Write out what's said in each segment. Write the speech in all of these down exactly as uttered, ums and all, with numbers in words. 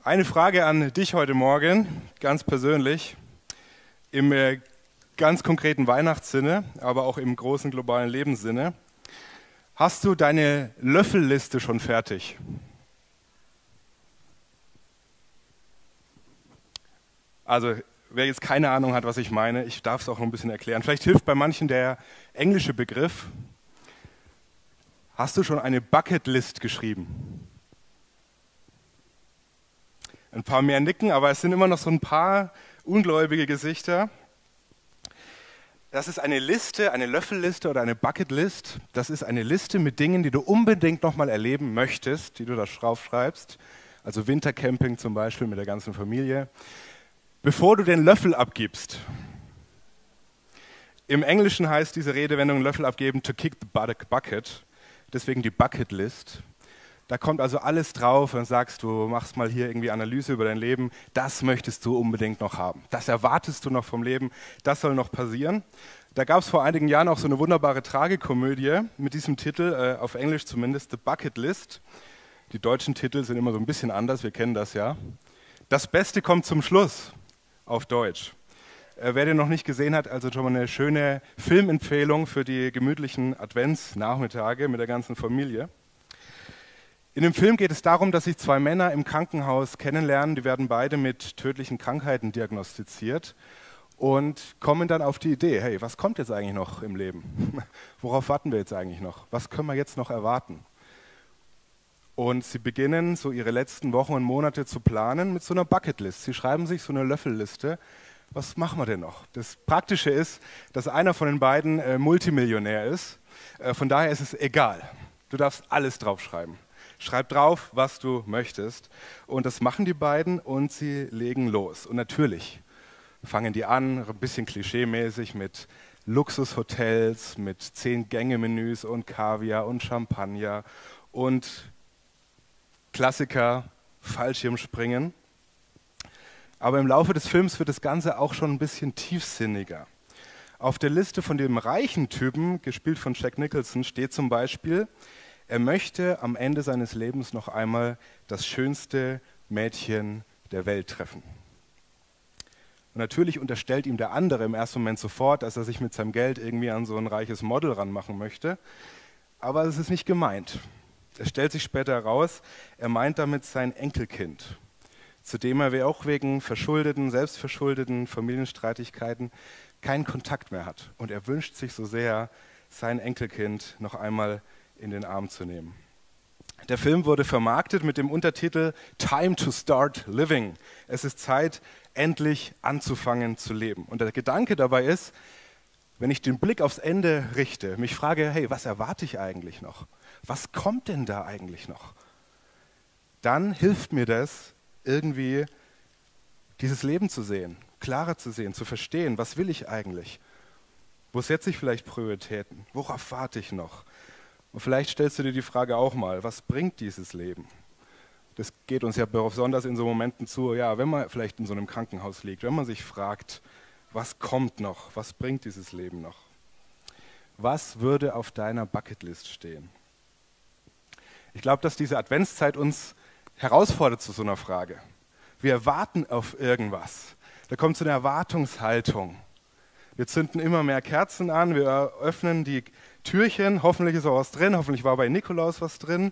Eine Frage an dich heute Morgen, ganz persönlich, im äh, ganz konkreten Weihnachtssinne, aber auch im großen globalen Lebenssinne. Hast du deine Löffelliste schon fertig? Also, wer jetzt keine Ahnung hat, was ich meine, ich darf es auch noch ein bisschen erklären. Vielleicht hilft bei manchen der englische Begriff. Hast du schon eine Bucketlist geschrieben? Ein paar mehr nicken, aber es sind immer noch so ein paar ungläubige Gesichter. Das ist eine Liste, eine Löffelliste oder eine Bucketlist. Das ist eine Liste mit Dingen, die du unbedingt nochmal erleben möchtest, die du da draufschreibst. Also Wintercamping zum Beispiel mit der ganzen Familie. Bevor du den Löffel abgibst. Im Englischen heißt diese Redewendung Löffel abgeben to kick the bucket. Deswegen die Bucketlist. Da kommt also alles drauf und sagst du, machst mal hier irgendwie Analyse über dein Leben, das möchtest du unbedingt noch haben. Das erwartest du noch vom Leben, das soll noch passieren. Da gab es vor einigen Jahren auch so eine wunderbare Tragikomödie mit diesem Titel, äh, auf Englisch zumindest, The Bucket List. Die deutschen Titel sind immer so ein bisschen anders, wir kennen das ja. Das Beste kommt zum Schluss, auf Deutsch. Äh, wer den noch nicht gesehen hat, also schon mal eine schöne Filmempfehlung für die gemütlichen Adventsnachmittage mit der ganzen Familie. In dem Film geht es darum, dass sich zwei Männer im Krankenhaus kennenlernen, die werden beide mit tödlichen Krankheiten diagnostiziert und kommen dann auf die Idee, hey, was kommt jetzt eigentlich noch im Leben? Worauf warten wir jetzt eigentlich noch? Was können wir jetzt noch erwarten? Und sie beginnen so ihre letzten Wochen und Monate zu planen mit so einer Bucketlist. Sie schreiben sich so eine Löffelliste, was machen wir denn noch? Das Praktische ist, dass einer von den beiden äh, Multimillionär ist, äh, von daher ist es egal. Du darfst alles draufschreiben. Schreib drauf, was du möchtest. Und das machen die beiden und sie legen los. Und natürlich fangen die an, ein bisschen klischeemäßig mit Luxushotels, mit Zehn-Gänge-Menüs und Kaviar und Champagner und Klassiker, Fallschirmspringen. Aber im Laufe des Films wird das Ganze auch schon ein bisschen tiefsinniger. Auf der Liste von dem reichen Typen, gespielt von Jack Nicholson, steht zum Beispiel: Er möchte am Ende seines Lebens noch einmal das schönste Mädchen der Welt treffen. Und natürlich unterstellt ihm der andere im ersten Moment sofort, dass er sich mit seinem Geld irgendwie an so ein reiches Model ranmachen möchte. Aber es ist nicht gemeint. Es stellt sich später heraus, er meint damit sein Enkelkind, zu dem er auch wegen verschuldeten, selbstverschuldeten Familienstreitigkeiten keinen Kontakt mehr hat. Und er wünscht sich so sehr, sein Enkelkind noch einmal in den Arm zu nehmen. Der Film wurde vermarktet mit dem Untertitel Time to Start Living. Es ist Zeit, endlich anzufangen zu leben. Und der Gedanke dabei ist, wenn ich den Blick aufs Ende richte, mich frage, hey, was erwarte ich eigentlich noch? Was kommt denn da eigentlich noch? Dann hilft mir das, irgendwie dieses Leben zu sehen, klarer zu sehen, zu verstehen, was will ich eigentlich? Wo setze ich vielleicht Prioritäten? Worauf warte ich noch? Und vielleicht stellst du dir die Frage auch mal, was bringt dieses Leben? Das geht uns ja besonders in so Momenten zu, ja, wenn man vielleicht in so einem Krankenhaus liegt, wenn man sich fragt, was kommt noch, was bringt dieses Leben noch? Was würde auf deiner Bucketlist stehen? Ich glaube, dass diese Adventszeit uns herausfordert zu so einer Frage. Wir warten auf irgendwas. Da kommt so eine Erwartungshaltung. Wir zünden immer mehr Kerzen an, wir öffnen die Türchen, hoffentlich ist auch was drin, hoffentlich war bei Nikolaus was drin.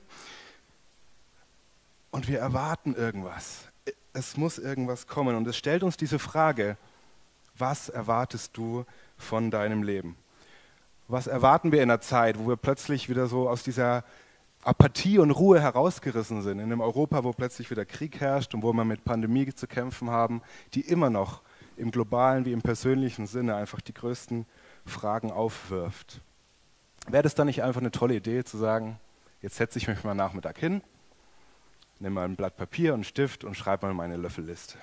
Und wir erwarten irgendwas. Es muss irgendwas kommen. Und es stellt uns diese Frage, was erwartest du von deinem Leben? Was erwarten wir in einer Zeit, wo wir plötzlich wieder so aus dieser Apathie und Ruhe herausgerissen sind, in einem Europa, wo plötzlich wieder Krieg herrscht und wo wir mit Pandemie zu kämpfen haben, die immer noch im globalen wie im persönlichen Sinne einfach die größten Fragen aufwirft. Wäre das dann nicht einfach eine tolle Idee zu sagen, jetzt setze ich mich mal Nachmittag hin, nehme mal ein Blatt Papier und einen Stift und schreibe mal meine Löffelliste.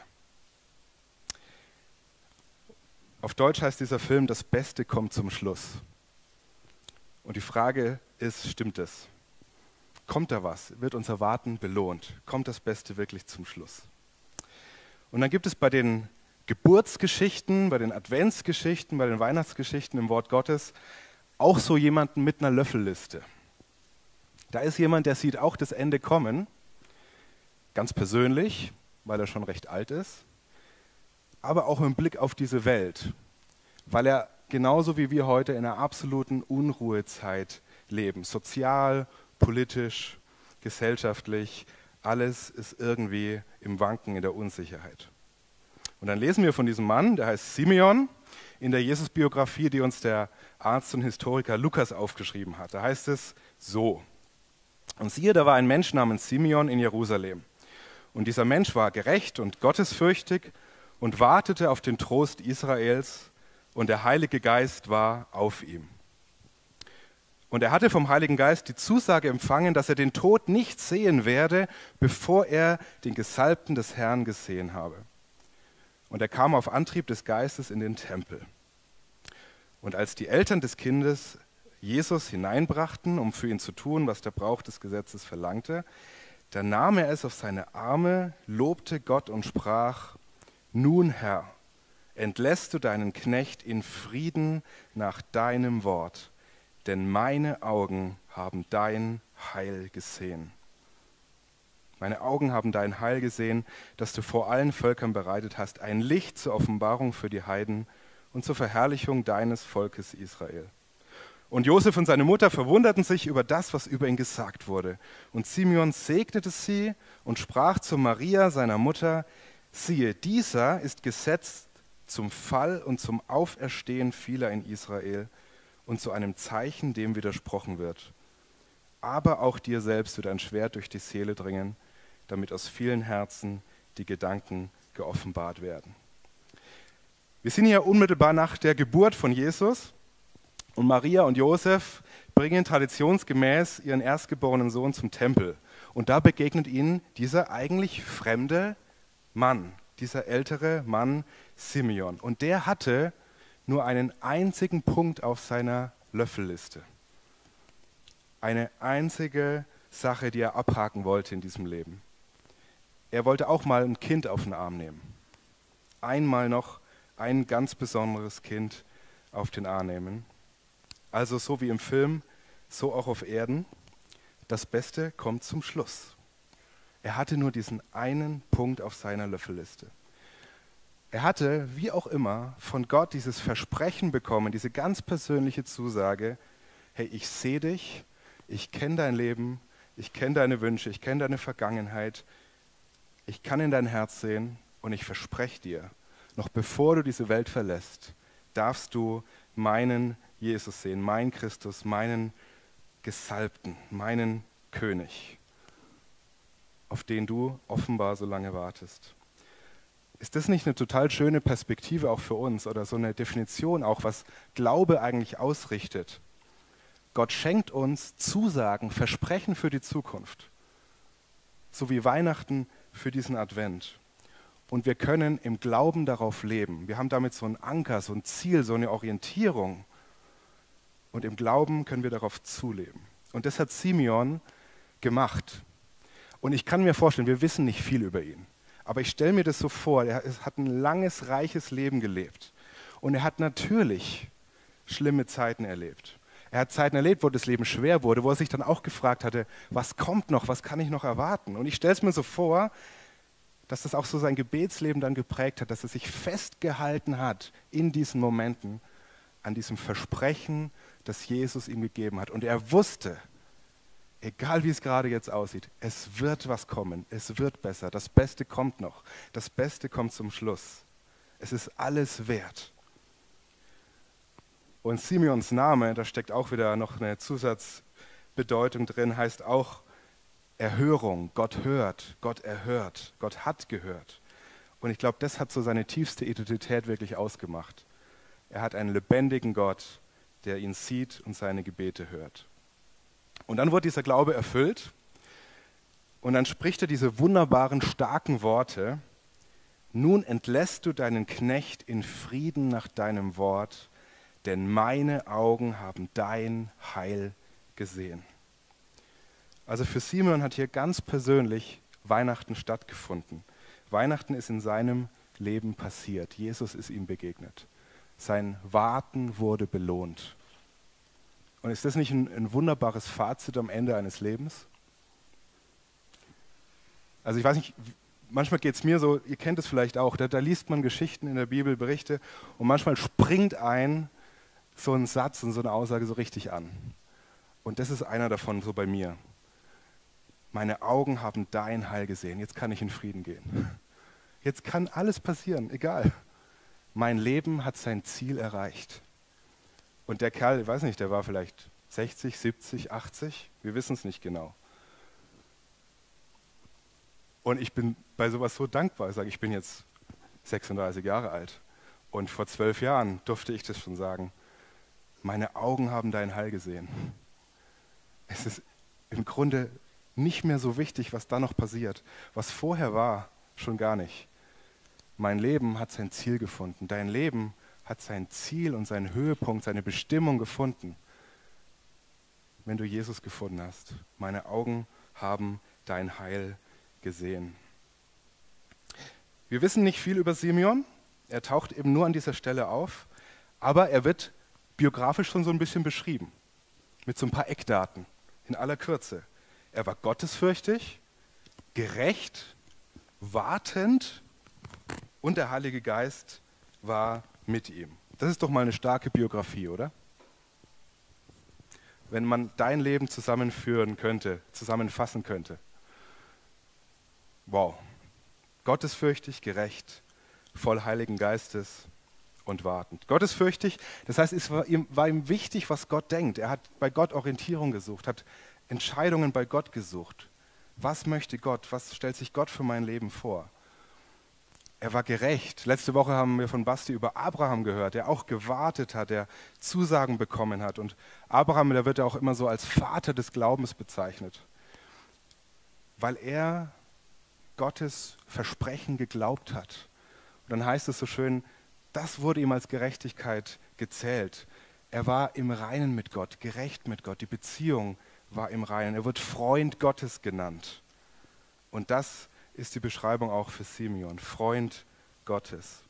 Auf Deutsch heißt dieser Film, das Beste kommt zum Schluss. Und die Frage ist, stimmt es? Kommt da was? Wird unser Warten belohnt? Kommt das Beste wirklich zum Schluss? Und dann gibt es bei den Geburtsgeschichten, bei den Adventsgeschichten, bei den Weihnachtsgeschichten im Wort Gottes auch so jemanden mit einer Löffelliste. Da ist jemand, der sieht auch das Ende kommen, ganz persönlich, weil er schon recht alt ist, aber auch im Blick auf diese Welt, weil er genauso wie wir heute in einer absoluten Unruhezeit leben. Sozial, politisch, gesellschaftlich, alles ist irgendwie im Wanken, in der Unsicherheit. Und dann lesen wir von diesem Mann, der heißt Simeon, in der Jesus-Biografie, die uns der Arzt und Historiker Lukas aufgeschrieben hat. Da heißt es so: Und siehe, da war ein Mensch namens Simeon in Jerusalem. Und dieser Mensch war gerecht und gottesfürchtig und wartete auf den Trost Israels, und der Heilige Geist war auf ihm. Und er hatte vom Heiligen Geist die Zusage empfangen, dass er den Tod nicht sehen werde, bevor er den Gesalbten des Herrn gesehen habe. Und er kam auf Antrieb des Geistes in den Tempel. Und als die Eltern des Kindes Jesus hineinbrachten, um für ihn zu tun, was der Brauch des Gesetzes verlangte, da nahm er es auf seine Arme, lobte Gott und sprach: Nun, Herr, entlässt du deinen Knecht in Frieden nach deinem Wort, denn meine Augen haben dein Heil gesehen. Meine Augen haben dein Heil gesehen, das du vor allen Völkern bereitet hast, ein Licht zur Offenbarung für die Heiden und zur Verherrlichung deines Volkes Israel. Und Josef und seine Mutter verwunderten sich über das, was über ihn gesagt wurde. Und Simeon segnete sie und sprach zu Maria, seiner Mutter: Siehe, dieser ist gesetzt zum Fall und zum Auferstehen vieler in Israel und zu einem Zeichen, dem widersprochen wird. Aber auch dir selbst wird ein Schwert durch die Seele dringen, damit aus vielen Herzen die Gedanken geoffenbart werden. Wir sind hier unmittelbar nach der Geburt von Jesus und Maria und Josef bringen traditionsgemäß ihren erstgeborenen Sohn zum Tempel. Und da begegnet ihnen dieser eigentlich fremde Mann, dieser ältere Mann Simeon. Und der hatte nur einen einzigen Punkt auf seiner Löffelliste. Eine einzige Sache, die er abhaken wollte in diesem Leben. Er wollte auch mal ein Kind auf den Arm nehmen. Einmal noch ein ganz besonderes Kind auf den Arm nehmen. Also so wie im Film, so auch auf Erden. Das Beste kommt zum Schluss. Er hatte nur diesen einen Punkt auf seiner Löffelliste. Er hatte, wie auch immer, von Gott dieses Versprechen bekommen, diese ganz persönliche Zusage: Hey, ich sehe dich, ich kenne dein Leben, ich kenne deine Wünsche, ich kenne deine Vergangenheit, ich kann in dein Herz sehen und ich verspreche dir, noch bevor du diese Welt verlässt, darfst du meinen Jesus sehen, meinen Christus, meinen Gesalbten, meinen König, auf den du offenbar so lange wartest. Ist das nicht eine total schöne Perspektive auch für uns oder so eine Definition auch, was Glaube eigentlich ausrichtet? Gott schenkt uns Zusagen, Versprechen für die Zukunft, so wie Weihnachten für diesen Advent. Und wir können im Glauben darauf leben. Wir haben damit so einen Anker, so ein Ziel, so eine Orientierung. Und im Glauben können wir darauf zuleben. Und das hat Simeon gemacht. Und ich kann mir vorstellen, wir wissen nicht viel über ihn. Aber ich stelle mir das so vor, er hat ein langes, reiches Leben gelebt. Und er hat natürlich schlimme Zeiten erlebt. Er hat Zeiten erlebt, wo das Leben schwer wurde, wo er sich dann auch gefragt hatte, was kommt noch, was kann ich noch erwarten? Und ich stelle es mir so vor, dass das auch so sein Gebetsleben dann geprägt hat, dass er sich festgehalten hat in diesen Momenten an diesem Versprechen, das Jesus ihm gegeben hat. Und er wusste, egal wie es gerade jetzt aussieht, es wird was kommen, es wird besser, das Beste kommt noch, das Beste kommt zum Schluss. Es ist alles wert. Und Simeons Name, da steckt auch wieder noch eine Zusatzbedeutung drin, heißt auch Erhörung. Gott hört, Gott erhört, Gott hat gehört. Und ich glaube, das hat so seine tiefste Identität wirklich ausgemacht. Er hat einen lebendigen Gott, der ihn sieht und seine Gebete hört. Und dann wurde dieser Glaube erfüllt und dann spricht er diese wunderbaren, starken Worte: Nun entlässt du deinen Knecht in Frieden nach deinem Wort, denn meine Augen haben dein Heil gesehen. Also für Simeon hat hier ganz persönlich Weihnachten stattgefunden. Weihnachten ist in seinem Leben passiert. Jesus ist ihm begegnet. Sein Warten wurde belohnt. Und ist das nicht ein, ein wunderbares Fazit am Ende eines Lebens? Also ich weiß nicht, manchmal geht es mir so, ihr kennt es vielleicht auch, da, da liest man Geschichten in der Bibel, Berichte und manchmal springt ein so ein Satz und so eine Aussage so richtig an. Und das ist einer davon so bei mir. Meine Augen haben dein Heil gesehen, jetzt kann ich in Frieden gehen. Jetzt kann alles passieren, egal. Mein Leben hat sein Ziel erreicht. Und der Kerl, ich weiß nicht, der war vielleicht sechzig, siebzig, achtzig, wir wissen es nicht genau. Und ich bin bei sowas so dankbar, ich sage, ich bin jetzt sechsunddreißig Jahre alt und vor zwölf Jahren durfte ich das schon sagen. Meine Augen haben dein Heil gesehen. Es ist im Grunde nicht mehr so wichtig, was da noch passiert. Was vorher war, schon gar nicht. Mein Leben hat sein Ziel gefunden. Dein Leben hat sein Ziel und seinen Höhepunkt, seine Bestimmung gefunden, wenn du Jesus gefunden hast. Meine Augen haben dein Heil gesehen. Wir wissen nicht viel über Simeon. Er taucht eben nur an dieser Stelle auf, aber er wird biografisch schon so ein bisschen beschrieben, mit so ein paar Eckdaten in aller Kürze. Er war gottesfürchtig, gerecht, wartend und der Heilige Geist war mit ihm. Das ist doch mal eine starke Biografie, oder? Wenn man dein Leben zusammenführen könnte, zusammenfassen könnte. Wow. Gottesfürchtig, gerecht, voll Heiligen Geistes und wartend. Gottesfürchtig, das heißt, es war ihm, war ihm wichtig, was Gott denkt. Er hat bei Gott Orientierung gesucht, hat Entscheidungen bei Gott gesucht. Was möchte Gott? Was stellt sich Gott für mein Leben vor? Er war gerecht. Letzte Woche haben wir von Basti über Abraham gehört, der auch gewartet hat, der Zusagen bekommen hat. Und Abraham, da wird er auch immer so als Vater des Glaubens bezeichnet, weil er Gottes Versprechen geglaubt hat. Und dann heißt es so schön, das wurde ihm als Gerechtigkeit gezählt. Er war im Reinen mit Gott, gerecht mit Gott. Die Beziehung war im Reinen. Er wird Freund Gottes genannt. Und das ist die Beschreibung auch für Simeon, Freund Gottes.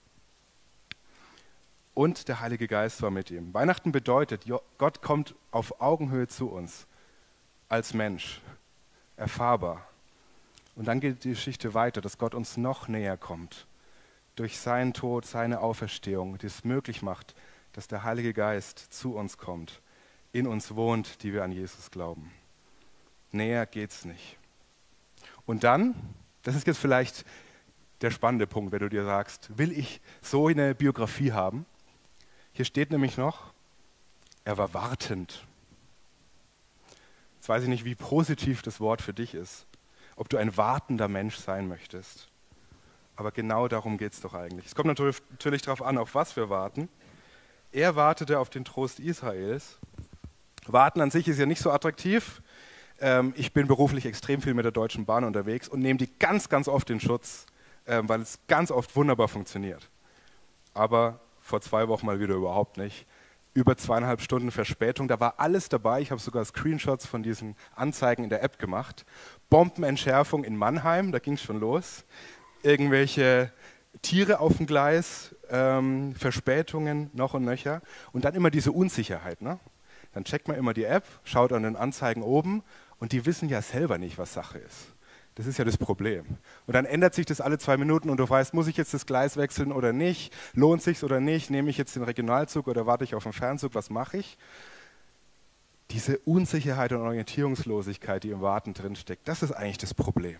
Und der Heilige Geist war mit ihm. Weihnachten bedeutet, Gott kommt auf Augenhöhe zu uns, als Mensch, erfahrbar. Und dann geht die Geschichte weiter, dass Gott uns noch näher kommt. Durch seinen Tod, seine Auferstehung, die es möglich macht, dass der Heilige Geist zu uns kommt, in uns wohnt, die wir an Jesus glauben. Näher geht's nicht. Und dann, das ist jetzt vielleicht der spannende Punkt, wenn du dir sagst, will ich so eine Biografie haben? Hier steht nämlich noch, er war wartend. Jetzt weiß ich nicht, wie positiv das Wort für dich ist, ob du ein wartender Mensch sein möchtest. Aber genau darum geht es doch eigentlich. Es kommt natürlich, natürlich darauf an, auf was wir warten. Er wartete auf den Trost Israels. Warten an sich ist ja nicht so attraktiv. Ähm, ich bin beruflich extrem viel mit der Deutschen Bahn unterwegs und nehme die ganz, ganz oft in Schutz, ähm, weil es ganz oft wunderbar funktioniert. Aber vor zwei Wochen mal wieder überhaupt nicht. Über zweieinhalb Stunden Verspätung, da war alles dabei. Ich habe sogar Screenshots von diesen Anzeigen in der App gemacht. Bombenentschärfung in Mannheim, da ging es schon los. Irgendwelche Tiere auf dem Gleis, ähm, Verspätungen noch und nöcher. Und dann immer diese Unsicherheit. Ne? Dann checkt man immer die App, schaut an den Anzeigen oben und die wissen ja selber nicht, was Sache ist. Das ist ja das Problem. Und dann ändert sich das alle zwei Minuten und du weißt, muss ich jetzt das Gleis wechseln oder nicht? Lohnt sich's oder nicht? Nehme ich jetzt den Regionalzug oder warte ich auf den Fernzug? Was mache ich? Diese Unsicherheit und Orientierungslosigkeit, die im Warten drinsteckt, das ist eigentlich das Problem.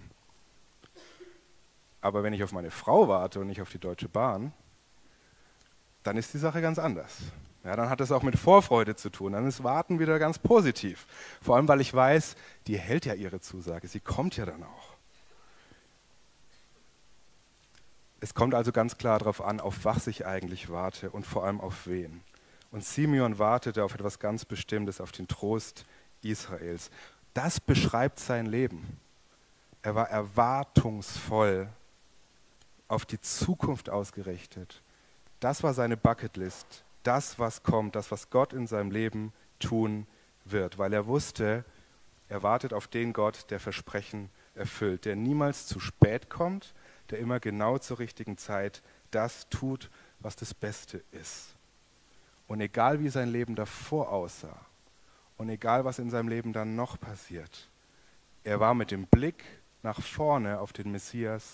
Aber wenn ich auf meine Frau warte und nicht auf die Deutsche Bahn, dann ist die Sache ganz anders. Ja, dann hat das auch mit Vorfreude zu tun. Dann ist Warten wieder ganz positiv. Vor allem, weil ich weiß, die hält ja ihre Zusage. Sie kommt ja dann auch. Es kommt also ganz klar darauf an, auf was ich eigentlich warte und vor allem auf wen. Und Simeon wartete auf etwas ganz Bestimmtes, auf den Trost Israels. Das beschreibt sein Leben. Er war erwartungsvoll, auf die Zukunft ausgerichtet. Das war seine Bucketlist. Das, was kommt, das, was Gott in seinem Leben tun wird, weil er wusste, er wartet auf den Gott, der Versprechen erfüllt, der niemals zu spät kommt, der immer genau zur richtigen Zeit das tut, was das Beste ist. Und egal wie sein Leben davor aussah und egal was in seinem Leben dann noch passiert, er war mit dem Blick nach vorne auf den Messias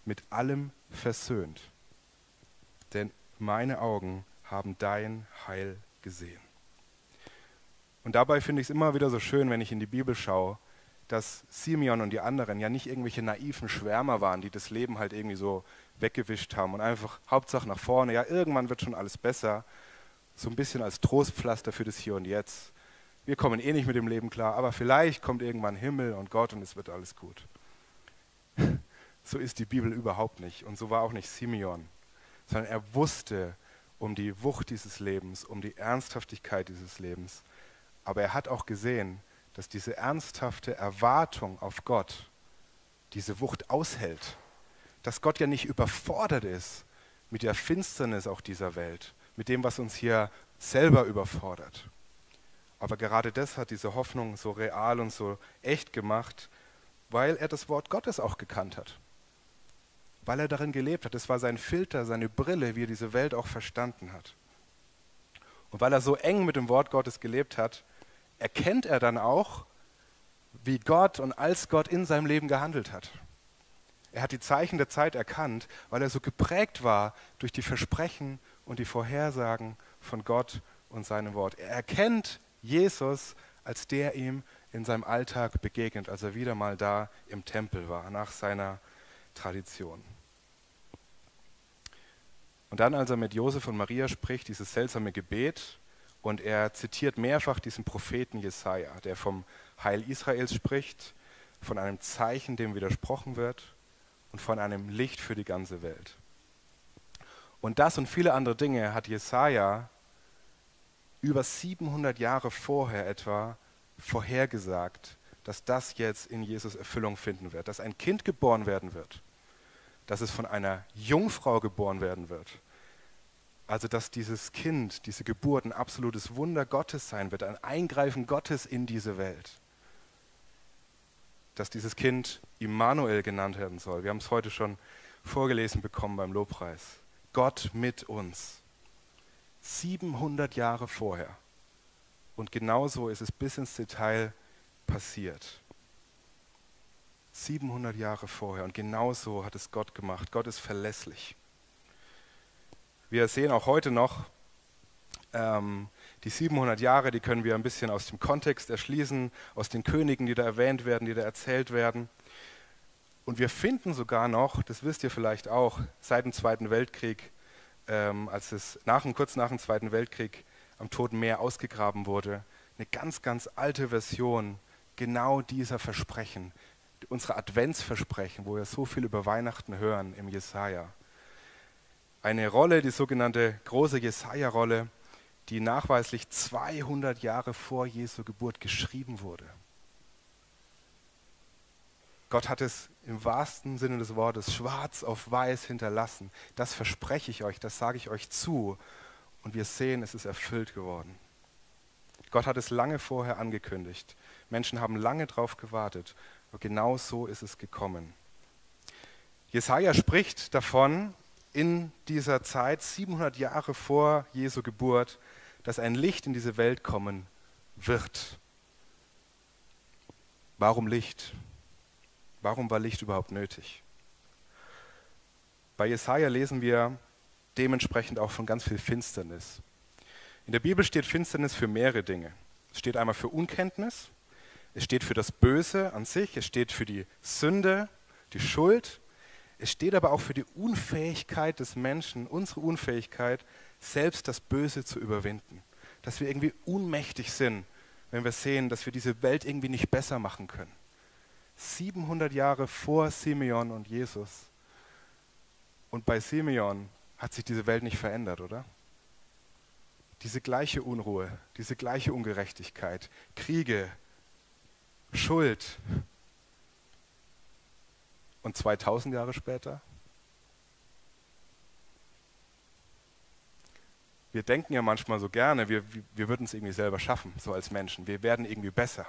mit allem versöhnt. Denn meine Augen haben dein Heil gesehen. Und dabei finde ich es immer wieder so schön, wenn ich in die Bibel schaue, dass Simeon und die anderen ja nicht irgendwelche naiven Schwärmer waren, die das Leben halt irgendwie so weggewischt haben und einfach Hauptsache nach vorne, ja, irgendwann wird schon alles besser, so ein bisschen als Trostpflaster für das Hier und Jetzt. Wir kommen eh nicht mit dem Leben klar, aber vielleicht kommt irgendwann Himmel und Gott und es wird alles gut. So ist die Bibel überhaupt nicht und so war auch nicht Simeon, sondern er wusste um die Wucht dieses Lebens, um die Ernsthaftigkeit dieses Lebens. Aber er hat auch gesehen, dass diese ernsthafte Erwartung auf Gott diese Wucht aushält. Dass Gott ja nicht überfordert ist mit der Finsternis auch dieser Welt, mit dem, was uns hier selber überfordert. Aber gerade das hat diese Hoffnung so real und so echt gemacht, weil er das Wort Gottes auch gekannt hat. Weil er darin gelebt hat. Das war sein Filter, seine Brille, wie er diese Welt auch verstanden hat. Und weil er so eng mit dem Wort Gottes gelebt hat, erkennt er dann auch, wie Gott und als Gott in seinem Leben gehandelt hat. Er hat die Zeichen der Zeit erkannt, weil er so geprägt war durch die Versprechen und die Vorhersagen von Gott und seinem Wort. Er erkennt Jesus, als der ihm in seinem Alltag begegnet, als er wieder mal da im Tempel war, nach seiner Tradition. Und dann, als er mit Josef und Maria spricht, dieses seltsame Gebet, und er zitiert mehrfach diesen Propheten Jesaja, der vom Heil Israels spricht, von einem Zeichen, dem widersprochen wird und von einem Licht für die ganze Welt. Und das und viele andere Dinge hat Jesaja über siebenhundert Jahre vorher etwa vorhergesagt, dass das jetzt in Jesus Erfüllung finden wird, dass ein Kind geboren werden wird, dass es von einer Jungfrau geboren werden wird. Also dass dieses Kind, diese Geburt ein absolutes Wunder Gottes sein wird, ein Eingreifen Gottes in diese Welt. Dass dieses Kind Immanuel genannt werden soll. Wir haben es heute schon vorgelesen bekommen beim Lobpreis. Gott mit uns. siebenhundert Jahre vorher. Und genauso ist es bis ins Detail passiert. siebenhundert Jahre vorher. Und genauso hat es Gott gemacht. Gott ist verlässlich. Wir sehen auch heute noch, ähm, die siebenhundert Jahre, die können wir ein bisschen aus dem Kontext erschließen, aus den Königen, die da erwähnt werden, die da erzählt werden. Und wir finden sogar noch, das wisst ihr vielleicht auch, seit dem Zweiten Weltkrieg, ähm, als es nach, kurz nach dem Zweiten Weltkrieg am Toten Meer ausgegraben wurde, eine ganz, ganz alte Version genau dieser Versprechen, unsere Adventsversprechen, wo wir so viel über Weihnachten hören im Jesaja. Eine Rolle, die sogenannte große Jesaja-Rolle, die nachweislich zweihundert Jahre vor Jesu Geburt geschrieben wurde. Gott hat es im wahrsten Sinne des Wortes schwarz auf weiß hinterlassen. Das verspreche ich euch, das sage ich euch zu. Und wir sehen, es ist erfüllt geworden. Gott hat es lange vorher angekündigt. Menschen haben lange darauf gewartet. Und genau so ist es gekommen. Jesaja spricht davon, in dieser Zeit, siebenhundert Jahre vor Jesu Geburt, dass ein Licht in diese Welt kommen wird. Warum Licht? Warum war Licht überhaupt nötig? Bei Jesaja lesen wir dementsprechend auch von ganz viel Finsternis. In der Bibel steht Finsternis für mehrere Dinge. Es steht einmal für Unkenntnis, es steht für das Böse an sich, es steht für die Sünde, die Schuld. Es steht aber auch für die Unfähigkeit des Menschen, unsere Unfähigkeit, selbst das Böse zu überwinden. Dass wir irgendwie ohnmächtig sind, wenn wir sehen, dass wir diese Welt irgendwie nicht besser machen können. siebenhundert Jahre vor Simeon und Jesus. Und bei Simeon hat sich diese Welt nicht verändert, oder? Diese gleiche Unruhe, diese gleiche Ungerechtigkeit, Kriege, Schuld. Und zweitausend Jahre später? Wir denken ja manchmal so gerne, wir, wir würden es irgendwie selber schaffen, so als Menschen. Wir werden irgendwie besser.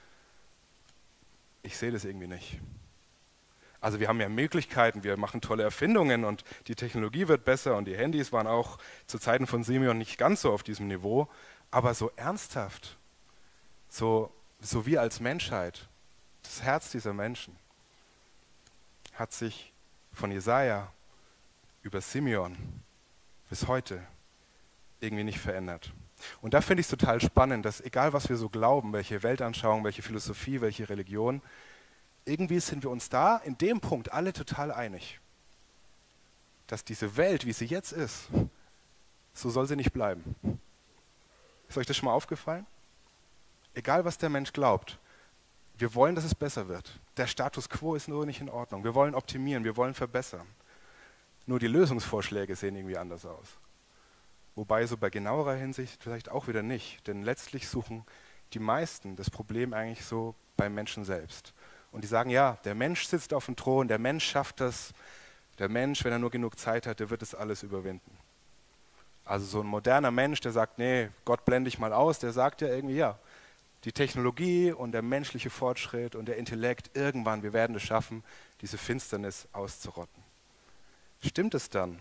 Ich sehe das irgendwie nicht. Also wir haben ja Möglichkeiten, wir machen tolle Erfindungen und die Technologie wird besser und die Handys waren auch zu Zeiten von Simeon nicht ganz so auf diesem Niveau, aber so ernsthaft, so, so wir als Menschheit, das Herz dieser Menschen, hat sich von Jesaja über Simeon bis heute irgendwie nicht verändert. Und da finde ich es total spannend, dass egal was wir so glauben, welche Weltanschauung, welche Philosophie, welche Religion, irgendwie sind wir uns da in dem Punkt alle total einig, dass diese Welt, wie sie jetzt ist, so soll sie nicht bleiben. Ist euch das schon mal aufgefallen? Egal was der Mensch glaubt, wir wollen, dass es besser wird. Der Status quo ist nur nicht in Ordnung. Wir wollen optimieren, wir wollen verbessern. Nur die Lösungsvorschläge sehen irgendwie anders aus. Wobei so bei genauerer Hinsicht vielleicht auch wieder nicht. Denn letztlich suchen die meisten das Problem eigentlich so beim Menschen selbst. Und die sagen, ja, der Mensch sitzt auf dem Thron, der Mensch schafft das. Der Mensch, wenn er nur genug Zeit hat, der wird das alles überwinden. Also so ein moderner Mensch, der sagt, nee, Gott blende ich mal aus, der sagt ja irgendwie, ja, die Technologie und der menschliche Fortschritt und der Intellekt, irgendwann, wir werden es schaffen, diese Finsternis auszurotten. Stimmt es dann?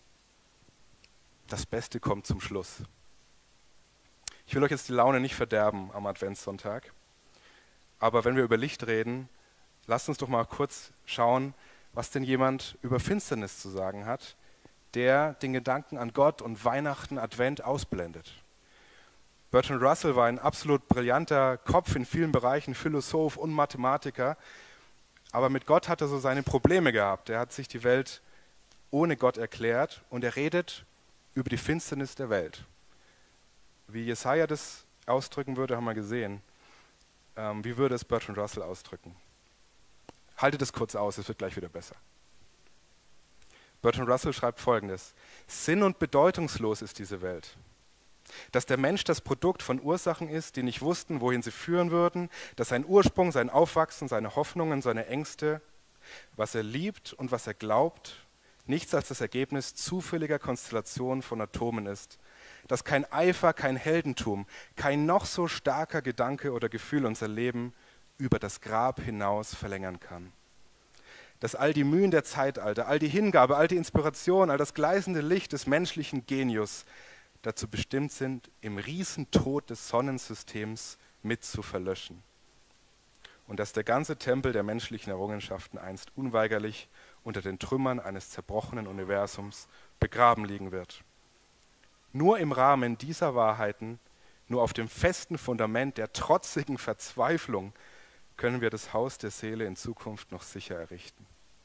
Das Beste kommt zum Schluss. Ich will euch jetzt die Laune nicht verderben am Adventssonntag, aber wenn wir über Licht reden, lasst uns doch mal kurz schauen, was denn jemand über Finsternis zu sagen hat, der den Gedanken an Gott und Weihnachten, Advent ausblendet. Bertrand Russell war ein absolut brillanter Kopf in vielen Bereichen, Philosoph und Mathematiker, aber mit Gott hat er so seine Probleme gehabt. Er hat sich die Welt ohne Gott erklärt und er redet über die Finsternis der Welt. Wie Jesaja das ausdrücken würde, haben wir gesehen. Ähm, wie würde es Bertrand Russell ausdrücken? Haltet es kurz aus, es wird gleich wieder besser. Bertrand Russell schreibt Folgendes: Sinn- und bedeutungslos ist diese Welt. Dass der Mensch das Produkt von Ursachen ist, die nicht wussten, wohin sie führen würden, dass sein Ursprung, sein Aufwachsen, seine Hoffnungen, seine Ängste, was er liebt und was er glaubt, nichts als das Ergebnis zufälliger Konstellationen von Atomen ist, dass kein Eifer, kein Heldentum, kein noch so starker Gedanke oder Gefühl unser Leben über das Grab hinaus verlängern kann. Dass all die Mühen der Zeitalter, all die Hingabe, all die Inspiration, all das gleißende Licht des menschlichen Genius dazu bestimmt sind, im Riesentod des Sonnensystems mit zu verlöschen. Und dass der ganze Tempel der menschlichen Errungenschaften einst unweigerlich unter den Trümmern eines zerbrochenen Universums begraben liegen wird. Nur im Rahmen dieser Wahrheiten, nur auf dem festen Fundament der trotzigen Verzweiflung können wir das Haus der Seele in Zukunft noch sicher errichten.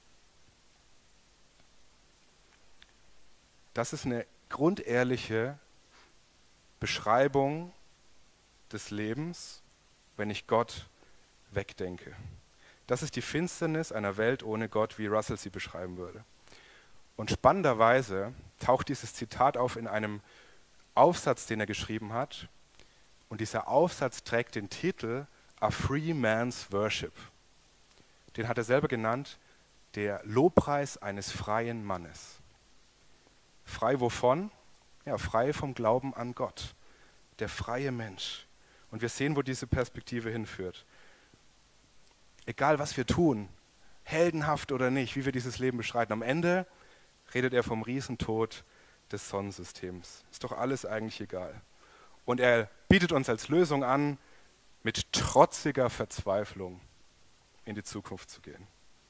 Das ist eine grundehrliche Beschreibung des Lebens, wenn ich Gott wegdenke. Das ist die Finsternis einer Welt ohne Gott, wie Russell sie beschreiben würde. Und spannenderweise taucht dieses Zitat auf in einem Aufsatz, den er geschrieben hat. Und dieser Aufsatz trägt den Titel A Free Man's Worship. Den hat er selber genannt, der Lobpreis eines freien Mannes. Frei wovon? Ja, frei vom Glauben an Gott. Der freie Mensch. Und wir sehen, wo diese Perspektive hinführt. Egal, was wir tun, heldenhaft oder nicht, wie wir dieses Leben beschreiten, am Ende redet er vom Riesentod des Sonnensystems. Ist doch alles eigentlich egal. Und er bietet uns als Lösung an, mit trotziger Verzweiflung in die Zukunft zu gehen.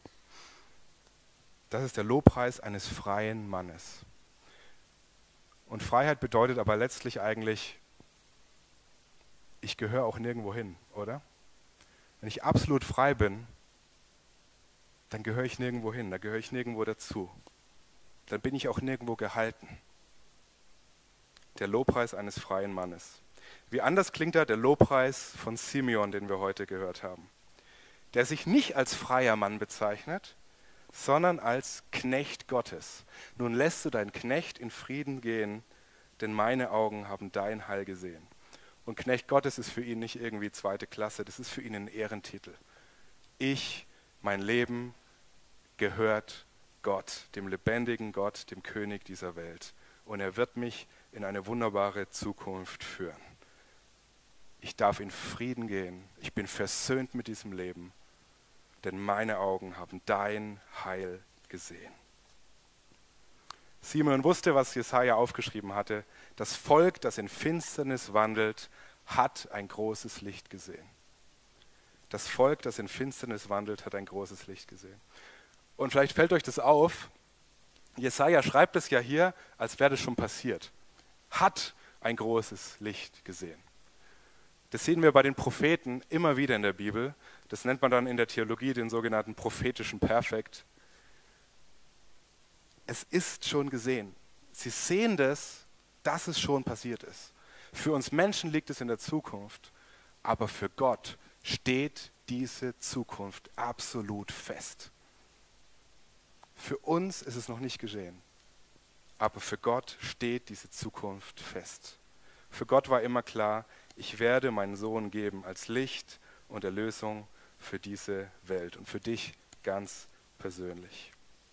Das ist der Lobpreis eines freien Mannes. Und Freiheit bedeutet aber letztlich eigentlich, ich gehöre auch nirgendwo hin, oder? Wenn ich absolut frei bin, dann gehöre ich nirgendwo hin, da gehöre ich nirgendwo dazu. Dann bin ich auch nirgendwo gehalten. Der Lobpreis eines freien Mannes. Wie anders klingt da der Lobpreis von Simeon, den wir heute gehört haben, der sich nicht als freier Mann bezeichnet, sondern als Knecht Gottes. Nun lässt du deinen Knecht in Frieden gehen, denn meine Augen haben dein Heil gesehen. Und Knecht Gottes ist für ihn nicht irgendwie zweite Klasse, das ist für ihn ein Ehrentitel. Ich, mein Leben, gehört Gott, dem lebendigen Gott, dem König dieser Welt. Und er wird mich in eine wunderbare Zukunft führen. Ich darf in Frieden gehen, ich bin versöhnt mit diesem Leben, denn meine Augen haben dein Heil gesehen. Simeon wusste, was Jesaja aufgeschrieben hatte. Das Volk, das in Finsternis wandelt, hat ein großes Licht gesehen. Das Volk, das in Finsternis wandelt, hat ein großes Licht gesehen. Und vielleicht fällt euch das auf, Jesaja schreibt es ja hier, als wäre das schon passiert. Hat ein großes Licht gesehen. Das sehen wir bei den Propheten immer wieder in der Bibel. Das nennt man dann in der Theologie den sogenannten prophetischen Perfekt. Es ist schon gesehen. Sie sehen das, dass es schon passiert ist. Für uns Menschen liegt es in der Zukunft, aber für Gott steht diese Zukunft absolut fest. Für uns ist es noch nicht geschehen, aber für Gott steht diese Zukunft fest. Für Gott war immer klar, ich werde meinen Sohn geben als Licht und Erlösung für diese Welt und für dich ganz persönlich.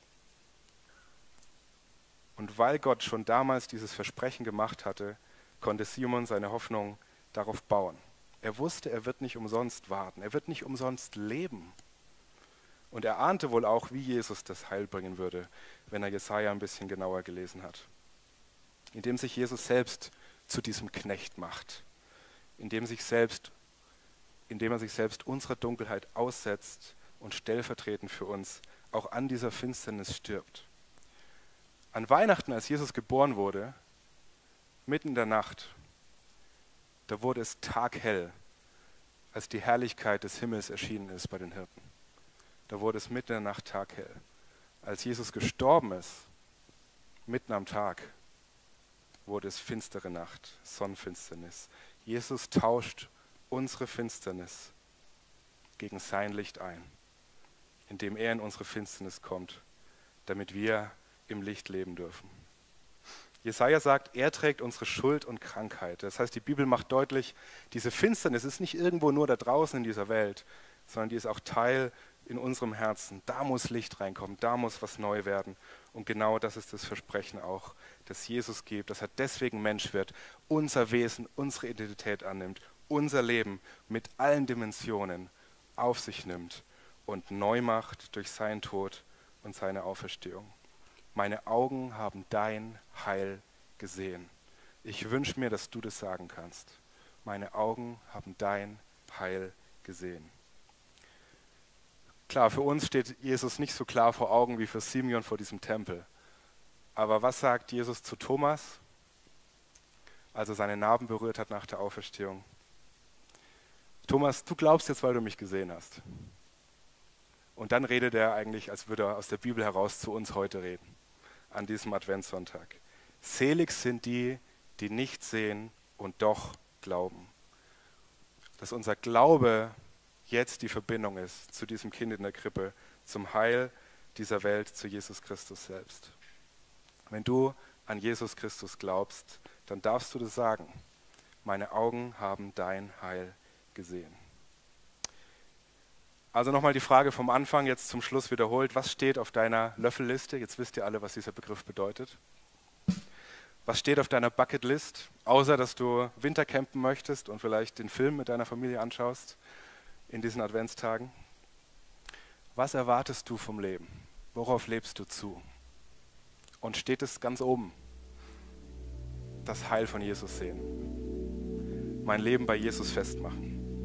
Und weil Gott schon damals dieses Versprechen gemacht hatte, konnte Simon seine Hoffnung darauf bauen. Er wusste, er wird nicht umsonst warten, er wird nicht umsonst leben. Und er ahnte wohl auch, wie Jesus das Heil bringen würde, wenn er Jesaja ein bisschen genauer gelesen hat. Indem sich Jesus selbst zu diesem Knecht macht, indem, sich selbst, indem er sich selbst unserer Dunkelheit aussetzt und stellvertretend für uns auch an dieser Finsternis stirbt. An Weihnachten, als Jesus geboren wurde, mitten in der Nacht, da wurde es taghell, als die Herrlichkeit des Himmels erschienen ist bei den Hirten. Da wurde es mitten in der Nacht taghell. Als Jesus gestorben ist, mitten am Tag, wurde es finstere Nacht, Sonnenfinsternis. Jesus tauscht unsere Finsternis gegen sein Licht ein, indem er in unsere Finsternis kommt, damit wir im Licht leben dürfen. Jesaja sagt, er trägt unsere Schuld und Krankheit. Das heißt, die Bibel macht deutlich, diese Finsternis ist nicht irgendwo nur da draußen in dieser Welt, sondern die ist auch Teil in unserem Herzen. Da muss Licht reinkommen, da muss was neu werden. Und genau das ist das Versprechen auch, das Jesus gibt, dass er deswegen Mensch wird, unser Wesen, unsere Identität annimmt, unser Leben mit allen Dimensionen auf sich nimmt und neu macht durch seinen Tod und seine Auferstehung. Meine Augen haben dein Heil gesehen. Ich wünsche mir, dass du das sagen kannst. Meine Augen haben dein Heil gesehen. Klar, für uns steht Jesus nicht so klar vor Augen wie für Simeon vor diesem Tempel. Aber was sagt Jesus zu Thomas, als er seine Narben berührt hat nach der Auferstehung? Thomas, du glaubst jetzt, weil du mich gesehen hast. Und dann redet er eigentlich, als würde er aus der Bibel heraus zu uns heute reden, an diesem Adventssonntag. Selig sind die, die nicht sehen und doch glauben. Dass unser Glaube jetzt die Verbindung ist zu diesem Kind in der Krippe, zum Heil dieser Welt, zu Jesus Christus selbst. Wenn du an Jesus Christus glaubst, dann darfst du das sagen. Meine Augen haben dein Heil gesehen. Also nochmal die Frage vom Anfang, jetzt zum Schluss wiederholt. Was steht auf deiner Löffelliste? Jetzt wisst ihr alle, was dieser Begriff bedeutet. Was steht auf deiner Bucketlist, außer dass du Wintercampen möchtest und vielleicht den Film mit deiner Familie anschaust in diesen Adventstagen? Was erwartest du vom Leben? Worauf lebst du zu? Und steht es ganz oben? Das Heil von Jesus sehen. Mein Leben bei Jesus festmachen.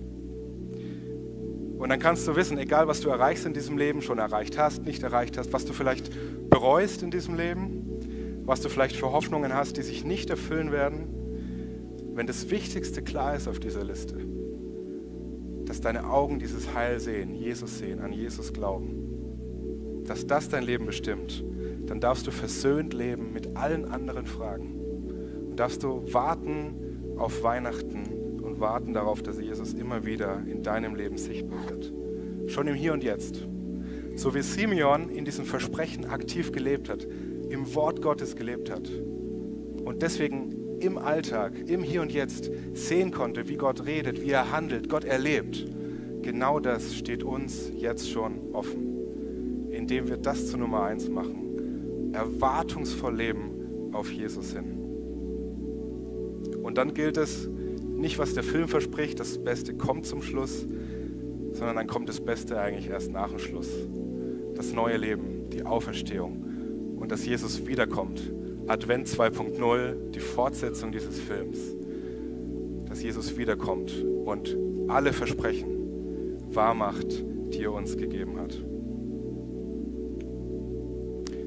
Und dann kannst du wissen, egal was du erreichst in diesem Leben, schon erreicht hast, nicht erreicht hast, was du vielleicht bereust in diesem Leben, was du vielleicht für Hoffnungen hast, die sich nicht erfüllen werden, wenn das Wichtigste klar ist auf dieser Liste, dass deine Augen dieses Heil sehen, Jesus sehen, an Jesus glauben, dass das dein Leben bestimmt, dann darfst du versöhnt leben mit allen anderen Fragen. Und darfst du warten auf Weihnachten und warten darauf, dass Jesus immer wieder in deinem Leben sichtbar wird. Schon im Hier und Jetzt. So wie Simeon in diesem Versprechen aktiv gelebt hat, im Wort Gottes gelebt hat und deswegen im Alltag, im Hier und Jetzt sehen konnte, wie Gott redet, wie er handelt, Gott erlebt. Genau das steht uns jetzt schon offen, indem wir das zur Nummer eins machen, erwartungsvoll leben auf Jesus hin. Und dann gilt es, nicht, was der Film verspricht, das Beste kommt zum Schluss, sondern dann kommt das Beste eigentlich erst nach dem Schluss. Das neue Leben, die Auferstehung und dass Jesus wiederkommt. Advent zwei Punkt null, die Fortsetzung dieses Films. Dass Jesus wiederkommt und alle Versprechen wahrmacht, die er uns gegeben hat.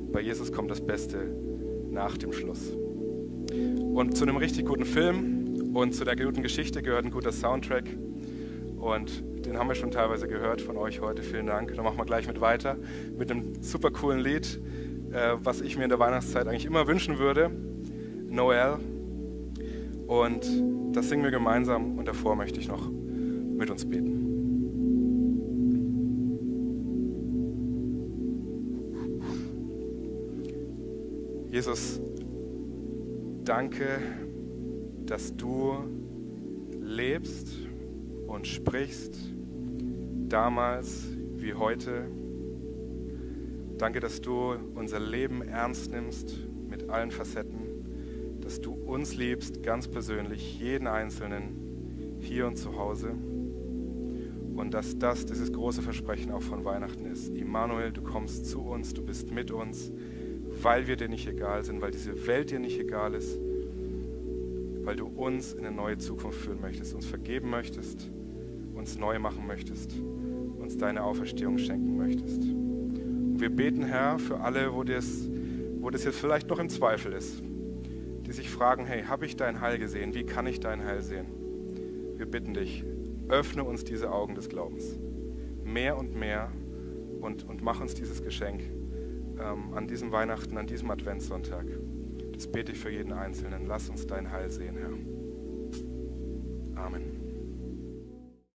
bei Jesus kommt das Beste nach dem Schluss. Und zu einem richtig guten Film und zu der guten Geschichte gehört ein guter Soundtrack. Und den haben wir schon teilweise gehört von euch heute. Vielen Dank. Dann machen wir gleich mit weiter mit einem super coolen Lied, äh, was ich mir in der Weihnachtszeit eigentlich immer wünschen würde. Noel. Und das singen wir gemeinsam und davor möchte ich noch mit uns beten. Jesus, danke, dass du lebst und sprichst, damals wie heute. Danke, dass du unser Leben ernst nimmst mit allen Facetten, dass du uns liebst, ganz persönlich, jeden Einzelnen, hier und zu Hause. Und dass das dieses große Versprechen auch von Weihnachten ist. Immanuel, du kommst zu uns, du bist mit uns, weil wir dir nicht egal sind, weil diese Welt dir nicht egal ist, weil du uns in eine neue Zukunft führen möchtest, uns vergeben möchtest, uns neu machen möchtest, uns deine Auferstehung schenken möchtest. Und wir beten, Herr, für alle, wo das, wo das jetzt vielleicht noch im Zweifel ist, die sich fragen, hey, habe ich dein Heil gesehen? Wie kann ich dein Heil sehen? Wir bitten dich, öffne uns diese Augen des Glaubens, mehr und mehr, und, und mach uns dieses Geschenk ähm, an diesem Weihnachten, an diesem Adventssonntag. Das bete ich für jeden Einzelnen. Lass uns dein Heil sehen, Herr. Amen.